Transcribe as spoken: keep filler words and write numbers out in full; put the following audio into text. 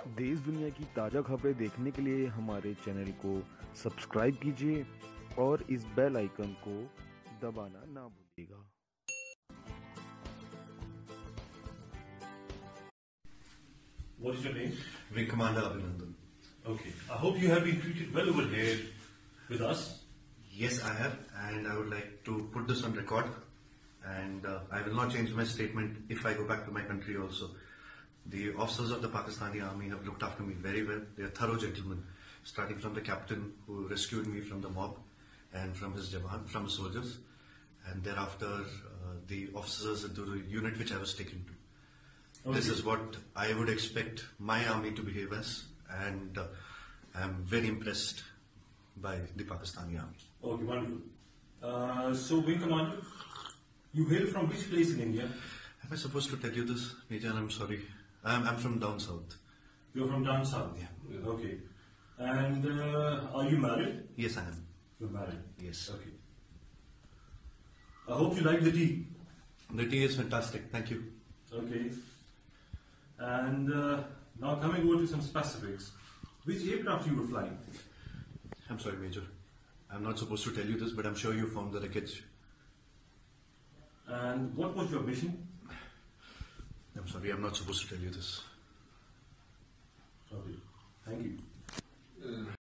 देश दुनिया की ताज़ा खबरें देखने के लिए हमारे चैनल को सब्सक्राइब कीजिए और इस बेल आइकन को दबाना ना भूलिएगा। What is your name? Wing Commander Abhinandan. Okay. I hope you have been treated well over here with us. Yes, I have, and I would like to put this on record. And uh, I will not change my statement if I go back to my country also. The officers of the Pakistani army have looked after me very well. They are thorough gentlemen, starting from the captain who rescued me from the mob and from his jawan, from his soldiers, and thereafter uh, the officers of the unit which I was taken to. Okay. This is what I would expect my army to behave as, and uh, I am very impressed by the Pakistani army. Okay, wonderful. Uh, so, Wing Commander, you hail from which place in India? Am I supposed to tell you this, Major? I'm sorry. I'm, I'm from down south. You're from down south? Yeah. Okay. And uh, are you married? Yes, I am. You're married? Yes. Okay. I hope you like the tea. The tea is fantastic. Thank you. Okay. And uh, now coming over to some specifics. Which aircraft you were flying? I'm sorry, Major. I'm not supposed to tell you this, but I'm sure you found the wreckage. And what was your mission? I'm sorry, I'm not supposed to tell you this. Okay. Thank you. Uh.